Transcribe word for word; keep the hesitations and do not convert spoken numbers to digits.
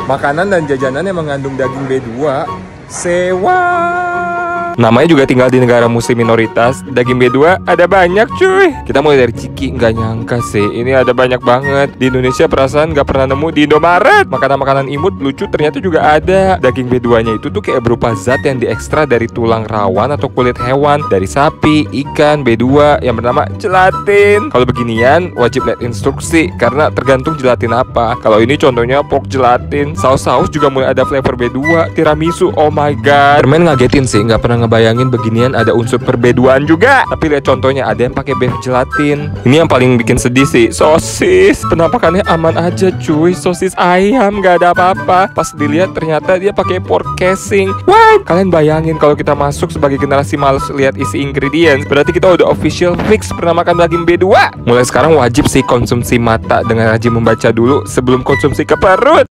Makanan dan jajanan yang mengandung daging B dua sewa. Namanya juga tinggal di negara muslim minoritas, daging B dua ada banyak cuy. Kita mulai dari Ciki, nggak nyangka sih ini ada banyak banget. Di Indonesia perasaan nggak pernah nemu di Indomaret. Makanan-makanan imut lucu ternyata juga ada. Daging B dua nya itu tuh kayak berupa zat yang diekstrak dari tulang rawan atau kulit hewan, dari sapi, ikan, B dua yang bernama gelatin. Kalau beginian wajib lihat instruksi karena tergantung gelatin apa. Kalau ini contohnya pork gelatin. Saus-saus juga mulai ada flavor B dua, tiramisu, oh my god. Permen ngagetin sih, nggak pernah bayangin beginian ada unsur per B dua-an juga. Tapi lihat contohnya ada yang pakai beef gelatin. Ini yang paling bikin sedih sih, sosis. Penampakannya aman aja cuy, sosis ayam nggak ada apa-apa. Pas dilihat ternyata dia pakai pork casing. What? Kalian bayangin kalau kita masuk sebagai generasi males lihat isi ingredients, berarti kita udah official fix pernah makan daging B dua. Mulai sekarang wajib sih konsumsi mata dengan rajin membaca dulu sebelum konsumsi ke perut.